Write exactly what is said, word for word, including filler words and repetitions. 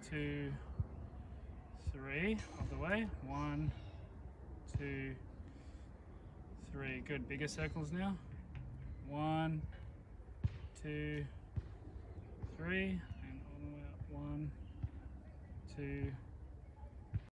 two, three of the way. One, two, three. Good. Bigger circles now. One, two, three, and all the way up. One, two,